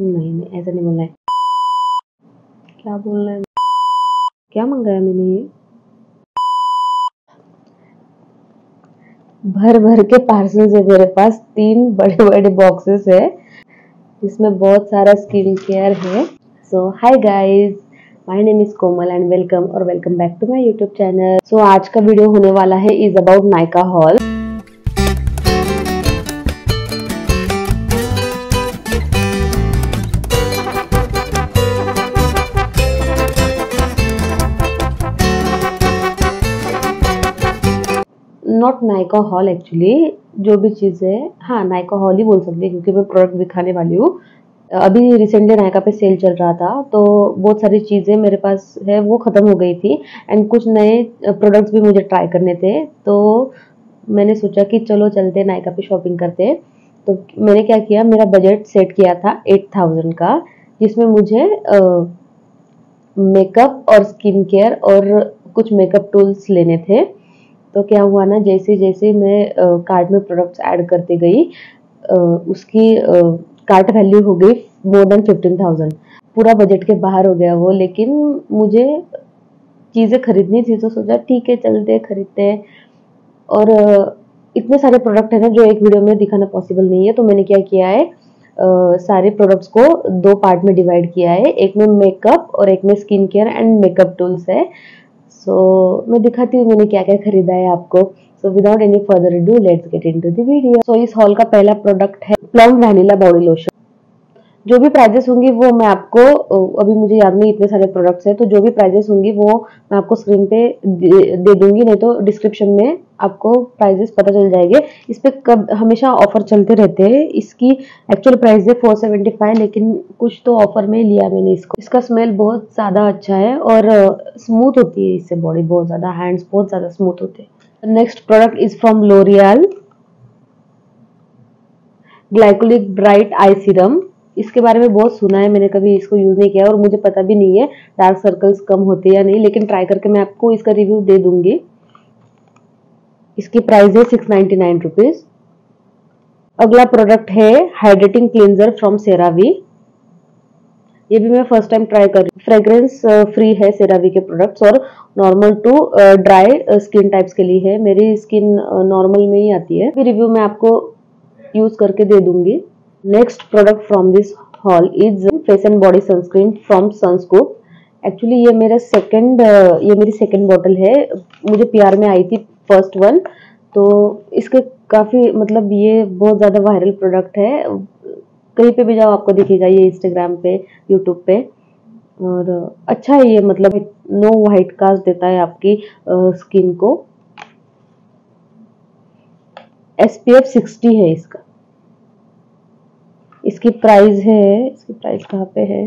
नहीं नहीं, ऐसा नहीं बोलना है। क्या बोलना है? क्या मंगाया मैंने? ये भर भर के पार्सल्स है मेरे पास। 3 बड़े बड़े बॉक्सेस है जिसमें बहुत सारा स्किन केयर है। So hi guys, my name is Komal and welcome back to my YouTube channel. So आज का वीडियो होने वाला है is about Nykaa haul. Not Nykaa haul actually, जो भी चीज़ है, हाँ नायका हॉल ही बोल सकते हैं क्योंकि मैं प्रोडक्ट दिखाने वाली हूँ। अभी रिसेंटली नायका पे सेल चल रहा था तो बहुत सारी चीज़ें मेरे पास है वो ख़त्म हो गई थी एंड कुछ नए प्रोडक्ट्स भी मुझे ट्राई करने थे। तो मैंने सोचा कि चलो चलते नायका पे शॉपिंग करते। तो मैंने क्या किया, मेरा बजट सेट किया था 8000 का, जिसमें मुझे मेकअप और स्किन केयर और कुछ मेकअप टूल्स लेने थे। तो क्या हुआ ना, जैसे जैसे मैं कार्ट में प्रोडक्ट्स ऐड करते गई उसकी कार्ट वैल्यू हो गई मोर देन 15,000। पूरा बजट के बाहर हो गया वो, लेकिन मुझे चीज़ें खरीदनी थी तो सोचा ठीक है चलते खरीदते हैं। और इतने सारे प्रोडक्ट है ना जो एक वीडियो में दिखाना पॉसिबल नहीं है, तो मैंने क्या किया है, सारे प्रोडक्ट्स को 2 पार्ट में डिवाइड किया है। एक में मेकअप और एक में skin care and makeup tools है। सो मैं दिखाती हूँ मैंने क्या क्या खरीदा है आपको। So without any further do let's get into the video. So इस हॉल का पहला प्रोडक्ट है प्लम वैनिला बॉडी लोशन। जो भी प्राइजेस होंगी वो मैं आपको, अभी मुझे याद नहीं इतने सारे प्रोडक्ट्स हैं, तो जो भी प्राइजेस होंगी वो मैं आपको स्क्रीन पे दे दूंगी, नहीं तो डिस्क्रिप्शन में आपको प्राइजेस पता चल जाएंगे। इस पे कब हमेशा ऑफर चलते रहते हैं। इसकी एक्चुअल प्राइस है 475, लेकिन कुछ तो ऑफर में लिया मैंने इसको। इसका स्मेल बहुत ज़्यादा अच्छा है और स्मूथ होती है इससे बॉडी, बहुत ज़्यादा हैंड्स बहुत ज़्यादा स्मूथ होते हैं। Next product is from L'Oreal glycolic bright eye serum. इसके बारे में बहुत सुना है, मैंने कभी इसको यूज नहीं किया और मुझे पता भी नहीं है डार्क सर्कल्स कम होते हैं या नहीं, लेकिन ट्राई करके मैं आपको इसका रिव्यू दे दूंगी। इसकी प्राइस है 699 रुपीज। अगला प्रोडक्ट है हाइड्रेटिंग क्लींजर फ्रॉम सेरावी। ये भी मैं फर्स्ट टाइम ट्राई कर रही हूँ। फ्रेग्रेंस फ्री है सेरावी के प्रोडक्ट्स और normal to dry skin types के लिए है। मेरी स्किन नॉर्मल में ही आती है। रिव्यू मैं आपको यूज करके दे दूंगी। Next product from this haul is face and body sunscreen from Sunscoop. Actually ये मेरी सेकंड बॉटल है। मुझे पीआर में आई थी फर्स्ट वन, तो इसके काफी मतलब ये बहुत ज्यादा वायरल प्रोडक्ट है। कहीं पे भी जाओ आपको दिखेगा ये, इंस्टाग्राम पे, यूट्यूब पे। और अच्छा है ये, मतलब नो व्हाइट कास्ट देता है आपकी स्किन को। SPF 60 है इसका। इसकी प्राइस कहाँ पे है,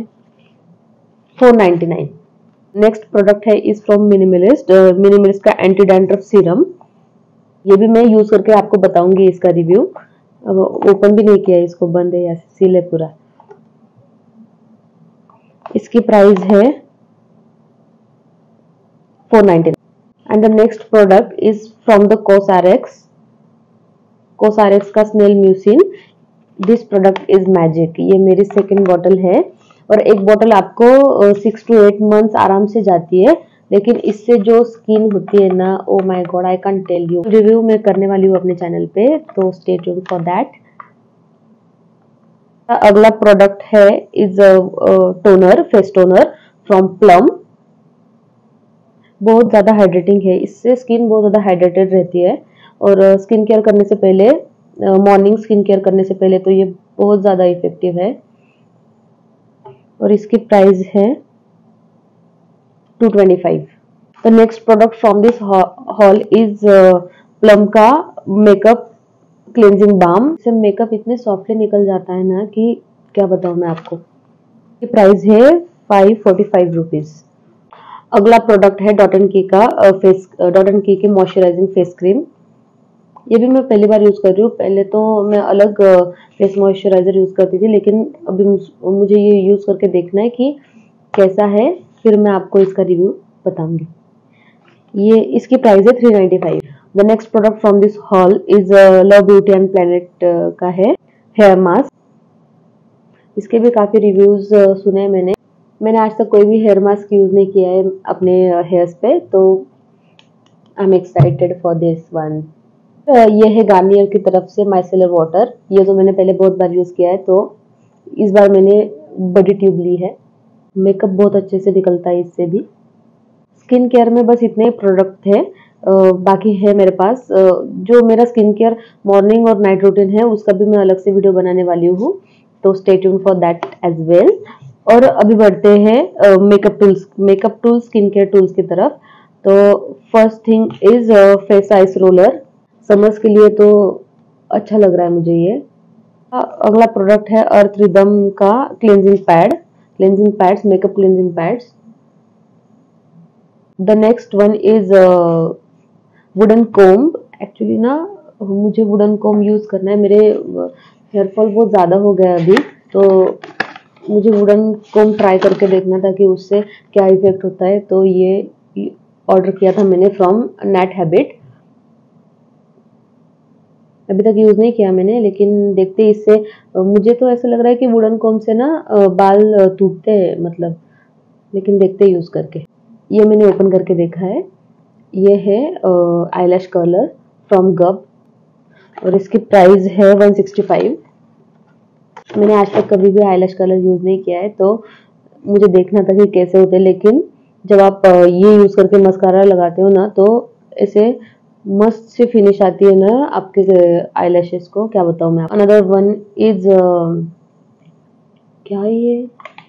499। नेक्स्ट प्रोडक्ट है इज फ्रॉम मिनिमलिस्ट का एंटी डैंड्रफ सीरम। ये भी मैं यूज करके आपको बताऊंगी इसका रिव्यू। अब ओपन भी नहीं किया, इसको बंद है या सील है पूरा। इसकी प्राइस है 499। And the next product is from the COSRX का snail mucin. This product is magic. ये मेरी सेकंड बॉटल है और एक बॉटल आपको 6 to 8 मंथ्स आराम से जाती है, लेकिन इससे जो स्किन होती है ना, oh my god, I can tell you. Review मैं करने वाली हूँ अपने चैनल पे, तो स्टे ट्यून फॉर दैट। अगला प्रोडक्ट है is face toner from Plum. बहुत ज्यादा हाइड्रेटिंग है, इससे स्किन बहुत ज्यादा हाइड्रेटेड रहती है। और स्किन केयर करने से पहले, मॉर्निंग स्किन केयर करने से पहले तो ये बहुत ज्यादा इफेक्टिव है। और इसकी प्राइस है 225। The next product from this haul is Plum का मेकअप क्लेंजिंग बाम। इससे मेकअप इतने सॉफ्टली निकल जाता है ना कि क्या बताऊं मैं आपको। इसकी प्राइस है 545 रुपीज। अगला प्रोडक्ट है डॉट एंड की के मॉइस्चराइजिंग फेस क्रीम। ये भी मैं पहली बार यूज कर रही हूँ। पहले तो मैं अलग फेस मॉइस्चराइजर यूज करती थी, लेकिन अभी मुझे ये यूज करके देखना है कि कैसा है, फिर मैं आपको इसका रिव्यू बताऊंगी। ये इसकी प्राइस है 395। The next product from this haul is love beauty and planet का है हेयर मास्क। इसके भी काफ़ी रिव्यूज़ सुने हैं मैंने आज तक कोई भी हेयर मास्क यूज़ नहीं किया है अपने हेयर्स पे, तो I am excited for this one. ये है गार्नियर की तरफ से माइसेलर वाटर। ये तो मैंने पहले बहुत बार यूज़ किया है, तो इस बार मैंने बड़ी ट्यूब ली है। मेकअप बहुत अच्छे से निकलता है इससे भी। स्किन केयर में बस इतने प्रोडक्ट थे, बाकी है मेरे पास जो मेरा स्किन केयर मॉर्निंग और नाइट रूटीन है, उसका भी मैं अलग से वीडियो बनाने वाली हूँ, तो stay tune for that as well. और अभी बढ़ते हैं makeup tools skin care tools की तरफ। तो first thing is face ice roller. Summers के लिए तो अच्छा लग रहा है मुझे ये। अगला प्रोडक्ट है अर्थ रिदम का cleansing pads, makeup cleansing pads. The next one is wooden comb. Actually ना मुझे वुडन कोम्ब यूज करना है, मेरे हेयर फॉल बहुत ज्यादा हो गया अभी, तो मुझे वुडन कोम्ब ट्राई करके देखना था कि उससे क्या इफेक्ट होता है। तो ये ऑर्डर किया था मैंने फ्रॉम नेट हैबिट। अभी तक यूज नहीं किया मैंने, लेकिन देखते इससे मुझे तो ऐसा लग रहा है कि वुडन कोम्ब से ना बाल टूटते हैं मतलब, लेकिन देखते यूज करके। ये मैंने ओपन करके देखा है। ये है आईलैश कर्लर फ्रॉम गब और इसकी प्राइस है 165। मैंने आज तक कभी भी आईलैश कर्लर यूज नहीं किया है, तो मुझे देखना था कि कैसे होते हैं। लेकिन जब आप ये यूज करके मस्कारा लगाते हो ना, तो ऐसे मस्त सी फिनिश आती है ना आपके आईलैशेस को, क्या बताऊं मैं। अनदर वन इज क्या है ये,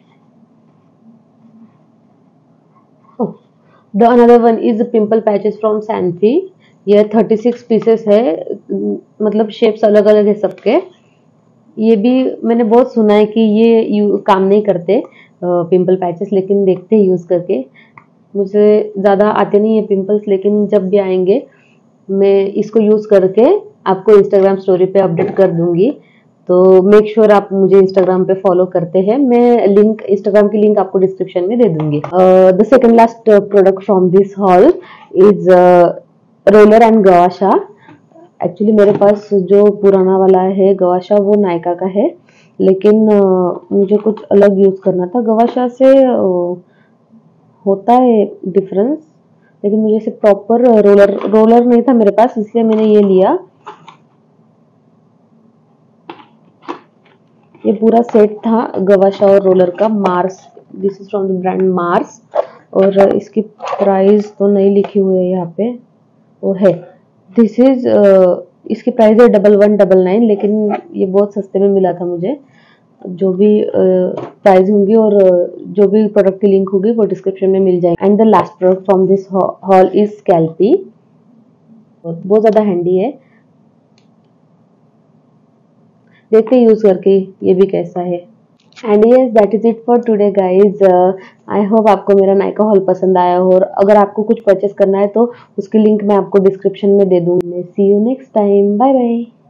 the another one is pimple patches from Sanfe. ये 36 पीसेस है, मतलब शेप्स अलग अलग है सबके। ये भी मैंने बहुत सुना है कि ये काम नहीं करते पिंपल पैचेस, लेकिन देखते हैं यूज करके। मुझे ज़्यादा आते नहीं है पिंपल्स, लेकिन जब भी आएंगे मैं इसको यूज़ करके आपको इंस्टाग्राम स्टोरी पे अपडेट कर दूंगी। तो मेक श्योर आप मुझे इंस्टाग्राम पे फॉलो करते हैं। मैं इंस्टाग्राम की लिंक आपको डिस्क्रिप्शन में दे दूंगी। The second last product from this haul is roller and gua sha. Actually मेरे पास जो पुराना वाला है गवाशा, वो नायका का है, लेकिन मुझे कुछ अलग यूज करना था। गवाशा से होता है डिफरेंस, लेकिन मुझे से प्रॉपर रोलर नहीं था मेरे पास, इसलिए मैंने ये लिया। ये पूरा सेट था गवाशा और रोलर का, Mars. This is from the brand Mars. और इसकी प्राइस तो नहीं लिखी हुई है यहाँ पे, वो है दिस इज इसकी प्राइस है 1199, लेकिन ये बहुत सस्ते में मिला था मुझे। जो भी प्राइस होंगी और जो भी प्रोडक्ट की लिंक होगी वो डिस्क्रिप्शन में मिल जाएगी। And the last product from this haul is scalpy. बहुत ज्यादा हैंडी है, देखते यूज करके ये भी कैसा है। And yes, that is it for today guys. I hope आपको मेरा नायका हॉल पसंद आया हो, और अगर आपको कुछ परचेस करना है तो उसकी लिंक मैं आपको डिस्क्रिप्शन में दे दूंगी। See you next time, bye bye.